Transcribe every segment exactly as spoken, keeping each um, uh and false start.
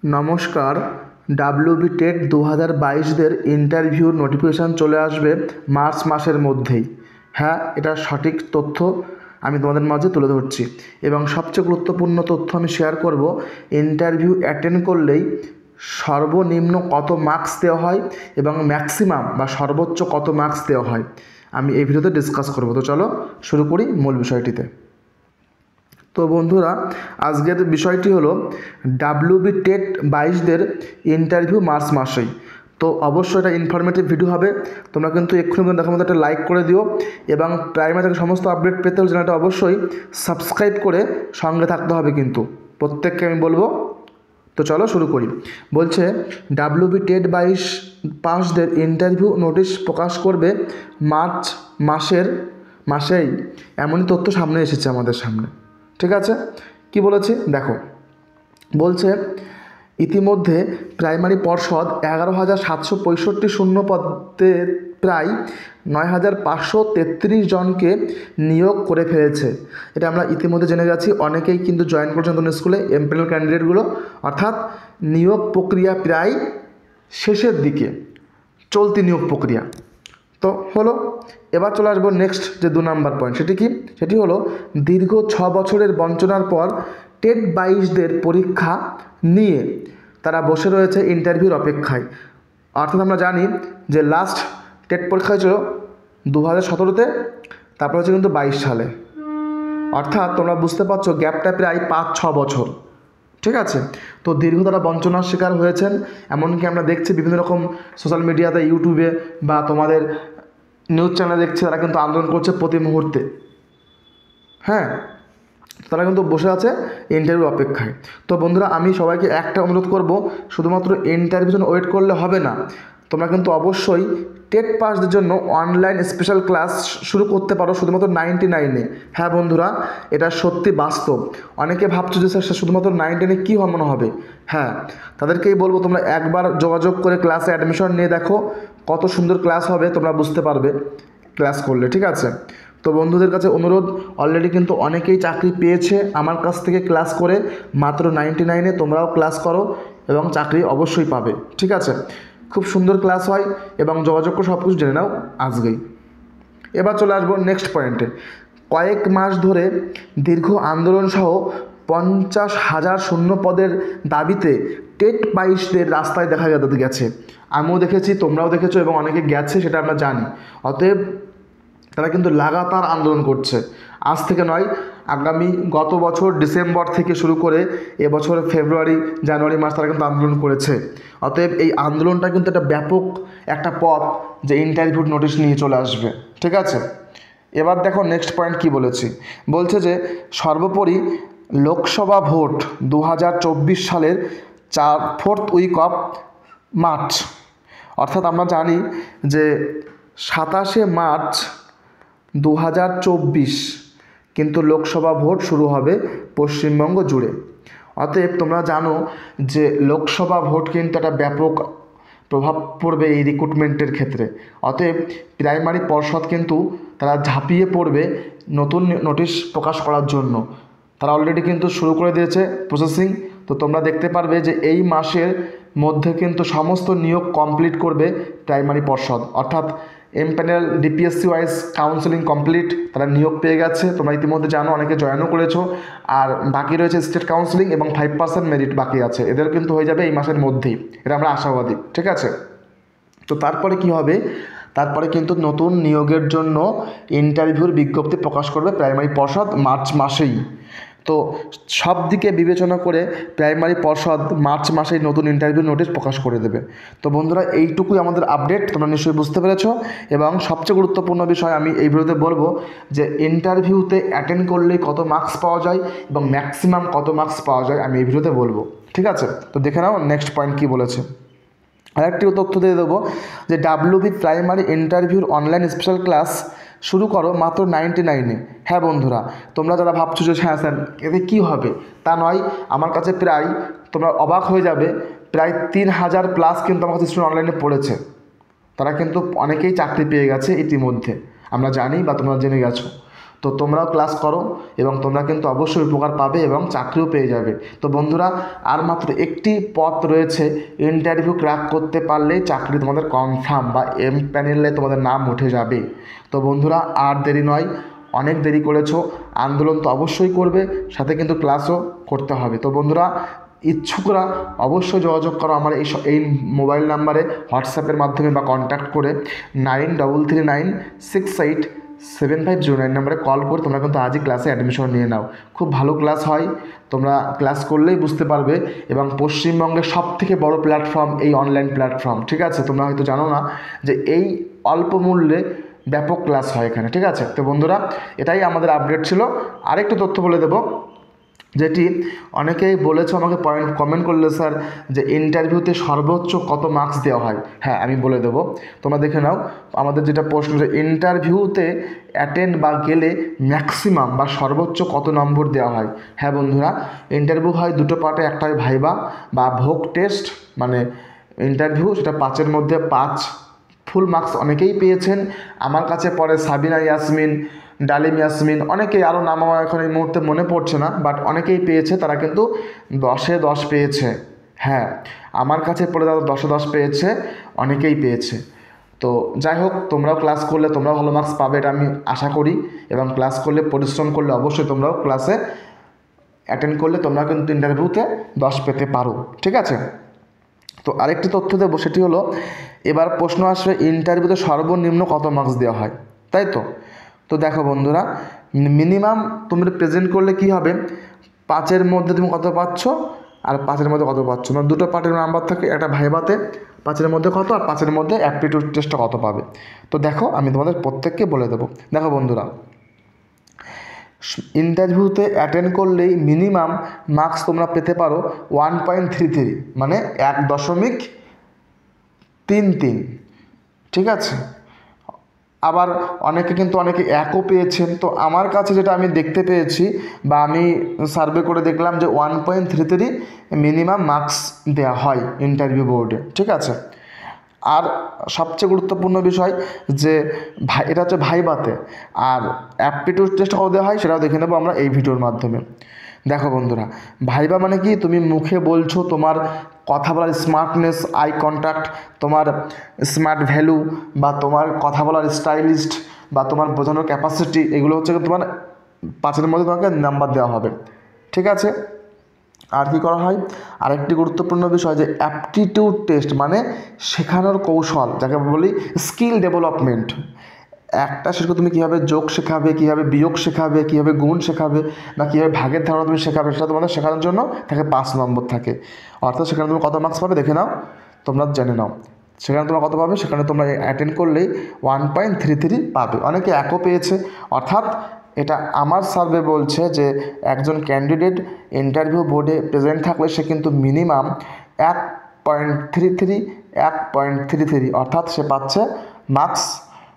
নমস্কার। WB TET দু হাজার বাইশদের ইন্টারভিউর নোটিফিকেশান চলে আসবে মার্চ মাসের মধ্যেই। হ্যাঁ, এটা সঠিক তথ্য আমি তোমাদের মাঝে তুলে ধরছি এবং সবচেয়ে গুরুত্বপূর্ণ তথ্য আমি শেয়ার করব। ইন্টারভিউ অ্যাটেন্ড করলেই সর্বনিম্ন কত মার্কস দেওয়া হয় এবং ম্যাক্সিমাম বা সর্বোচ্চ কত মার্কস দেওয়া হয় আমি এই ভিডিওতে ডিসকাস করব। তো চলো শুরু করি মূল বিষয়টিতে। তো বন্ধুরা, আজকের বিষয়টি হলো ডাব্লিউবি টেট বাইশদের ইন্টারভিউ মার্চ মাসেই। তো অবশ্যই এটা ইনফরমেটিভ ভিডিও হবে। তোমরা কিন্তু এক্ষুনি দেখার মতো একটা লাইক করে দিও এবং প্রাইমারি থেকে সমস্ত আপডেট পেতে হলে চ্যানেলটা অবশ্যই সাবস্ক্রাইব করে সঙ্গে থাকতে হবে কিন্তু প্রত্যেককে আমি বলবো। তো চলো শুরু করি। বলছে ডাব্লিউবি টেট বাইশ পাসদের ইন্টারভিউ নোটিশ প্রকাশ করবে মার্চ মাসের মাসেই। এমনই তথ্য সামনে এসেছে আমাদের সামনে। ঠিক আছে, কি বলেছে দেখো। বলছে ইতিমধ্যে প্রাইমারি পর্ষদ এগারো হাজার সাতশো পঁয়ষট্টি শূন্য পদে প্রায় নয় হাজার পাঁচশো তেত্রিশ জনকে নিয়োগ করে ফেলেছে। এটা আমরা ইতিমধ্যে জেনে গেছি। অনেকেই কিন্তু জয়েন করছেন নতুন স্কুলে এমপ্যানেল ক্যান্ডিডেটগুলো, অর্থাৎ নিয়োগ প্রক্রিয়া প্রায় শেষের দিকে, চলতি নিয়োগ প্রক্রিয়া তো হলো। এবার চলে আসবো নেক্সট যে দু নাম্বার পয়েন্ট, সেটি কি? সেটি হলো দীর্ঘ ছ বছরের বঞ্চনার পর টেট বাইশদের পরীক্ষা নিয়ে তারা বসে রয়েছে ইন্টারভিউর অপেক্ষায়। অর্থাৎ আমরা জানি যে লাস্ট টেট পরীক্ষা ছিল দু হাজার সতেরোতে, তারপর হচ্ছে কিন্তু বাইশ সালে। অর্থাৎ তোমরা বুঝতে পারছো গ্যাপটা প্রায় পাঁচ ছ বছর। ঠিক আছে, তো দীর্ঘ তারা বঞ্চনার শিকার হয়েছেন। এমনকি আমরা দেখছি বিভিন্ন রকম সোশ্যাল মিডিয়াতে, ইউটিউবে বা তোমাদের নিউজ চ্যানেলে দেখছি তারা কিন্তু আন্দোলন করছে প্রতি মুহূর্তে। হ্যাঁ, তারা কিন্তু বসে আছে ইন্টারভিউ অপেক্ষায়। তো বন্ধুরা, আমি সবাইকে একটা অনুরোধ করব, শুধুমাত্র ইন্টারভিউ জন্য ওয়েট করলে হবে না। তোমরা কিন্তু অবশ্যই টেট পাসদের জন্য অনলাইন স্পেশাল ক্লাস শুরু করতে পারো শুধুমাত্র নাইনটি নাইনে। হ্যাঁ বন্ধুরা, এটা সত্যি বাস্তব। অনেকে ভাবছো যে স্যার শুধুমাত্র নাইনটিনে কী মনে হবে। হ্যাঁ, তাদেরকেই বলবো তোমরা একবার যোগাযোগ করে ক্লাসে অ্যাডমিশন নিয়ে দেখো, কত সুন্দর ক্লাস হবে তোমরা বুঝতে পারবে ক্লাস করলে। ঠিক আছে, তো বন্ধুদের কাছে অনুরোধ, অলরেডি কিন্তু অনেকেই চাকরি পেয়েছে আমার কাছ থেকে ক্লাস করে মাত্র নাইনটি নাইনে। তোমরাও ক্লাস করো এবং চাকরি অবশ্যই পাবে। ঠিক আছে, খুব সুন্দর ক্লাস হয় এবং যোগাযোগ করে সব কিছু জেনে নাও আজকেই। এবার চলে আসবো নেক্সট পয়েন্টে। কয়েক মাস ধরে দীর্ঘ আন্দোলন সহ পঞ্চাশ হাজার শূন্য পদের দাবিতে টেট বাইশদের রাস্তায় দেখা গেছে। আমিও দেখেছি, তোমরাও দেখেছো এবং অনেকে গেছে, সেটা আমরা জানি। অতএব তারা কিন্তু লাগাতার আন্দোলন করছে। আজ থেকে নয়, আগামী গত বছর ডিসেম্বর থেকে শুরু করে এবছর ফেব্রুয়ারি জানুয়ারি মাস তারা কিন্তু আন্দোলন করেছে। অতএব এই আন্দোলনটা কিন্তু একটা ব্যাপক একটা পথ যে ইন্টারভিউ নোটিশ নিয়ে চলে আসবে। ঠিক আছে, এবার দেখো নেক্সট পয়েন্ট কি বলেছি। বলছে যে সর্বোপরি লোকসভা ভোট দু হাজার চব্বিশ সালের চার ফোর্থ উইক অফ মার্চ, অর্থাৎ আমরা জানি যে সাতাশে মার্চ দু হাজার চব্বিশ কিন্তু লোকসভা ভোট শুরু হবে পশ্চিমবঙ্গ জুড়ে। অতএব তোমরা জানো যে লোকসভা ভোট কিন্তু একটা ব্যাপক প্রভাব পড়বে এই রিক্রুটমেন্টের ক্ষেত্রে। অতএব প্রাইমারি পর্ষদ কিন্তু তারা ঝাঁপিয়ে পড়বে নতুন নোটিশ প্রকাশ করার জন্য। তারা অলরেডি কিন্তু শুরু করে দিয়েছে প্রসেসিং। তো তোমরা দেখতে পারবে যে এই মাসের মধ্যে কিন্তু সমস্ত নিয়োগ কমপ্লিট করবে প্রাইমারি পর্ষদ, অর্থাৎ empanel DPSC wise counselling complete, তারা নিয়োগ পেয়ে গেছে। তোমরা ইতিমধ্যে জানো, অনেকে জয়েনও করেছো। আর বাকি রয়েছে স্টেট কাউন্সেলিং এবং ফাইভ পার্সেন্ট মেরিট বাকি আছে, এদের কিন্তু হয়ে যাবে এই মাসের মধ্যেই, এটা আমরা আশাবাদী। ঠিক আছে, তো তারপরে কি হবে? তারপরে কিন্তু নতুন নিয়োগের জন্য ইন্টারভিউর বিজ্ঞপ্তি প্রকাশ করবে প্রাইমারি পর্ষদ মার্চ মাসেই। তো সব দিকে বিবেচনা করে প্রাইমারি পর্ষদ মার্চ মাসেই নতুন ইন্টারভিউ নোটিশ প্রকাশ করে দেবে। তো বন্ধুরা, এইটুকুই আমাদের আপডেট, তোমরা নিশ্চয়ই বুঝতে পেরেছো। এবং সবচেয়ে গুরুত্বপূর্ণ বিষয় আমি এই ভিডিওতে বলবো যে ইন্টারভিউতে অ্যাটেন্ড করলে কত মার্কস পাওয়া যায় এবং ম্যাক্সিমাম কত মার্কস পাওয়া যায় আমি এই ভিডিওতে বলবো। ঠিক আছে, তো দেখে নাও নেক্সট পয়েন্ট কী বলেছে। আরেকটিও তথ্য দিয়ে দেবো যে ডাব্লিউবি প্রাইমারি ইন্টারভিউর অনলাইন স্পেশাল ক্লাস শুরু করো মাত্র নাইনটি নাইনে। হ্যাঁ বন্ধুরা, তোমরা যারা ভাবছো যে হ্যাঁ স্যার এতে কী হবে, তা নয়। আমার কাছে প্রায়, তোমরা অবাক হয়ে যাবে, প্রায় তিন হাজার প্লাস কিন্তু আমার কাছে স্টুডেন্ট অনলাইনে পড়েছে। তারা কিন্তু অনেকেই চাকরি পেয়ে গেছে ইতিমধ্যে, আমরা জানি বা তোমরা জেনে গেছো। তো তোমরাও ক্লাস করো এবং তোমরা কিন্তু অবশ্যই উপকার পাবে এবং চাকরিও পেয়ে যাবে। তো বন্ধুরা, আর মাত্র একটি পথ রয়েছে, ইন্টারভিউ ক্র্যাক করতে পারলেই চাকরি তোমাদের কনফার্ম বা এম প্যানেলে তোমাদের নাম উঠে যাবে। তো বন্ধুরা, আর দেরি নয়, অনেক দেরি করেছো, আন্দোলন তো অবশ্যই করবে, সাথে কিন্তু ক্লাসও করতে হবে। তো বন্ধুরা, ইচ্ছুকরা অবশ্যই যোগাযোগ করো আমার এই এই মোবাইল নাম্বারে হোয়াটসঅ্যাপের মাধ্যমে বা কন্ট্যাক্ট করে nine double three nine six eight seven five zero nine নাম্বারে কল করে তোমরা কিন্তু আজই ক্লাসে অ্যাডমিশন নিয়ে নাও। খুব ভালো ক্লাস হয়, তোমরা ক্লাস করলেই বুঝতে পারবে। এবং পশ্চিমবঙ্গের সব থেকে বড়ো প্ল্যাটফর্ম এই অনলাইন প্ল্যাটফর্ম, ঠিক আছে? তোমরা হয়তো জানো না যে এই অল্প মূল্যে ব্যাপক ক্লাস হয় এখানে, ঠিক আছে? তো বন্ধুরা, এটাই আমাদের আপডেট ছিল। আরেকটু তথ্য বলে দেবো, যেটি অনেকেই বলেছে আমাকে পয়েন্ট কমেন্ট করলে, স্যার যে ইন্টারভিউতে সর্বোচ্চ কত মার্কস দেওয়া হয়। হ্যাঁ, আমি বলে দেবো, তোমরা দেখে নাও। আমাদের যেটা প্রশ্ন, যে ইন্টারভিউতে অ্যাটেন্ড বা গেলে ম্যাক্সিমাম বা সর্বোচ্চ কত নম্বর দেওয়া হয়। হ্যাঁ বন্ধুরা, ইন্টারভিউ হয় দুটো পার্টে, একটা হয় ভাইবা বা ভোগ টেস্ট, মানে ইন্টারভিউ, সেটা পাঁচের মধ্যে পাঁচ ফুল মার্কস অনেকেই পেয়েছেন। আমার কাছে পরে সাবিনা ইয়াসমিন, ডালিম ইয়াসমিন, অনেকেই, আরও নাম আমার এখন এই মুহূর্তে মনে পড়ছে না, বাট অনেকেই পেয়েছে, তারা কিন্তু দশে দশ পেয়েছে। হ্যাঁ, আমার কাছে পড়ে তারা দশে দশ পেয়েছে, অনেকেই পেয়েছে। তো যাই হোক, তোমরাও ক্লাস করলে তোমরাও ভালো মার্কস পাবে, এটা আমি আশা করি। এবং ক্লাস করলে, পরিশ্রম করলে অবশ্যই তোমরাও ক্লাসে অ্যাটেন্ড করলে তোমরা কিন্তু ইন্টারভিউতে দশ পেতে পারো, ঠিক আছে? তো আরেকটি তথ্য দেবো, সেটি হলো, এবার প্রশ্ন আসবে ইন্টারভিউতে সর্বনিম্ন কত মার্কস দেওয়া হয়, তাই তো? তো দেখো বন্ধুরা, মিনিমাম তুমি প্রেজেন্ট করলে কি হবে, পাঁচের মধ্যে তুমি কত পাচ্ছ আর পাঁচের মধ্যে কত পাচ্ছ, মানে দুটো পার্টের নাম্বার থাকে, একটা ভাইভাতে পাঁচের মধ্যে কত আর পাঁচের মধ্যে অ্যাপটিটিউড টেস্টটা কত পাবে। তো দেখো, আমি তোমাদের প্রত্যেককে বলে দেবো। দেখো বন্ধুরা, ইন্টারভিউতে অ্যাটেন্ড করলেই মিনিমাম মার্কস তোমরা পেতে পারো ওয়ান পয়েন্ট থ্রি থ্রি, মানে এক দশমিক তিন তিন, ঠিক আছে? আবার অনেকে কিন্তু অনেকে একও পেয়েছেন। তো আমার কাছে যেটা আমি দেখতে পেয়েছি বা আমি সার্ভে করে দেখলাম যে one point three three minimum marks দেওয়া হয় ইন্টারভিউ বোর্ডে, ঠিক আছে? আর সবচেয়ে গুরুত্বপূর্ণ বিষয় যে ভাই, এটা হচ্ছে ভাইভাতে, আর অ্যাপটিটিউড টেস্ট কত দেওয়া হয় সেটাও দেখে নেবো আমরা এই ভিডিওর মাধ্যমে। দেখো বন্ধুরা, ভাইবা মানে কি, তুমি মুখে বলছো, তোমার কথা বলার স্মার্টনেস, আই কন্ট্যাক্ট, তোমার স্মার্ট ভ্যালু বা তোমার কথা বলার স্টাইলিস্ট বা তোমার বোঝানোর ক্যাপাসিটি, এগুলো হচ্ছে তোমার পাঁচের মধ্যে তোমাকে নাম্বার দেওয়া হবে, ঠিক আছে? আর কি করা হয়, আরেকটি গুরুত্বপূর্ণ বিষয় যে অ্যাপটিটিউড টেস্ট, মানে শেখানোর কৌশল, যাকে বলি স্কিল ডেভেলপমেন্ট। একটা শেখো, তুমি কীভাবে যোগ শেখাবে, কীভাবে বিয়োগ শেখাবে, কীভাবে গুণ শেখাবে বা কীভাবে ভাগের ধারণা তুমি শেখাবে, সেটা তোমাদের শেখানোর জন্য থাকে পাঁচ নম্বর থাকে। অর্থাৎ সেখানে তুমি কত মার্কস পাবে দেখে নাও, তোমরা জেনে নাও। সেখানে তোমরা কত পাবে, সেখানে তোমরা অ্যাটেন্ড করলেই ওয়ান পয়েন্ট থ্রি থ্রি পাবে। অনেকে একও পেয়েছে। অর্থাৎ এটা আমার সার্ভে বলছে যে একজন ক্যান্ডিডেট ইন্টারভিউ বোর্ডে প্রেজেন্ট থাকলে সে কিন্তু মিনিমাম এক পয়েন্ট থ্রি থ্রি এক পয়েন্ট থ্রি থ্রি অর্থাৎ সে পাচ্ছে marks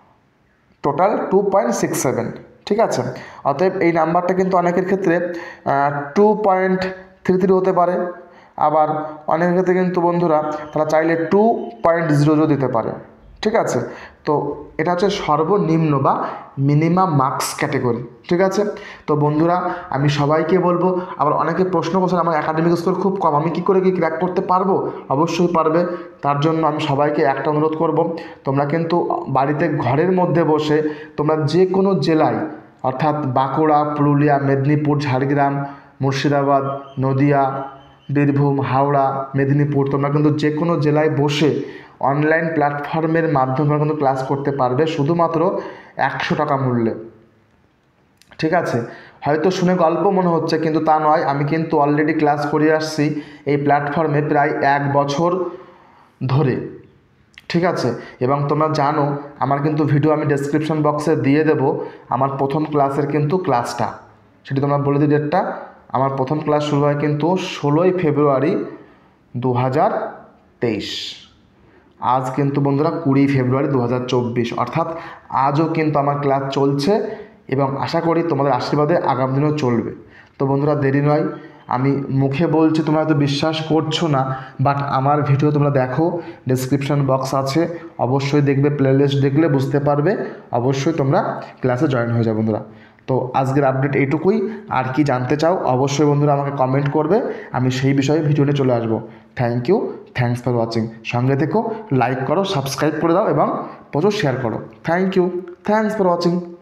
total two point six seven, ঠিক আছে? অতএব এই নাম্বারটা কিন্তু অনেকের ক্ষেত্রে টু পয়েন্ট থ্রি থ্রি হতে পারে, আবার অনেকের ক্ষেত্রে কিন্তু বন্ধুরা তারা চাইলে টু পয়েন্ট জিরো জিরো দিতে পারে, ঠিক আছে? তো এটা হচ্ছে সর্বনিম্ন বা মিনিমাম মার্কস ক্যাটেগরি, ঠিক আছে? তো বন্ধুরা, আমি সবাইকে বলবো, আবার অনেকে প্রশ্ন করছেন আমার একাডেমিক স্কোর খুব কম, আমি কী করে কি ক্র্যাক করতে পারবো? অবশ্যই পারবে। তার জন্য আমি সবাইকে একটা অনুরোধ করব, তোমরা কিন্তু বাড়িতে ঘরের মধ্যে বসে তোমরা যে কোনো জেলায়, অর্থাৎ বাঁকুড়া, পুরুলিয়া, মেদিনীপুর, ঝাড়গ্রাম, মুর্শিদাবাদ, নদিয়া, বীরভূম, হাওড়া, মেদিনীপুর, তোমরা কিন্তু যে কোনো জেলায় বসে অনলাইন প্ল্যাটফর্মের মাধ্যমে কিন্তু ক্লাস করতে পারবে শুধুমাত্র একশো টাকা মূল্যে, ঠিক আছে? হয়তো শুনে গল্প মনে হচ্ছে, কিন্তু তা নয়। আমি কিন্তু অলরেডি ক্লাস করে আসছি এই প্ল্যাটফর্মে প্রায় এক বছর ধরে, ঠিক আছে? এবং তোমরা জানো আমার কিন্তু ভিডিও আমি ডেসক্রিপশন বক্সে দিয়ে দেব আমার প্রথম ক্লাসের কিন্তু ক্লাসটা, সেটি তোমরা বলে দিই ডেটটা। আমার প্রথম ক্লাস শুরু হয় কিন্তু ষোলোই ফেব্রুয়ারি দু হাজার তেইশ। আজ কিন্তু বন্ধুরা কুড়ি ফেব্রুয়ারি দু হাজার চব্বিশ, অর্থাৎ আজও কিন্তু আমার ক্লাস চলছে এবং আশা করি তোমাদের আশীর্বাদে আগামী দিনেও চলবে। তো বন্ধুরা, দেরি নয়, আমি মুখে বলছি, তোমরা হয়তো বিশ্বাস করছো না, বাট আমার ভিডিও তোমরা দেখো, ডেসক্রিপশন বক্স আছে, অবশ্যই দেখবে, প্লেলিস্ট দেখলে বুঝতে পারবে, অবশ্যই তোমরা ক্লাসে জয়েন হয়ে যাও বন্ধুরা। তো আজকের আপডেট এইটুকুই। আর কি জানতে চাও অবশ্যই বন্ধুরা আমাকে কমেন্ট করবে, আমি সেই বিষয়ে ভিডিও নিয়ে চলে আসবো। Thank you, thanks for watching. সঙ্গে থেকো, লাইক করো, সাবস্ক্রাইব করে দাও এবং প্রচুর শেয়ার করো। Thank you, thanks for watching.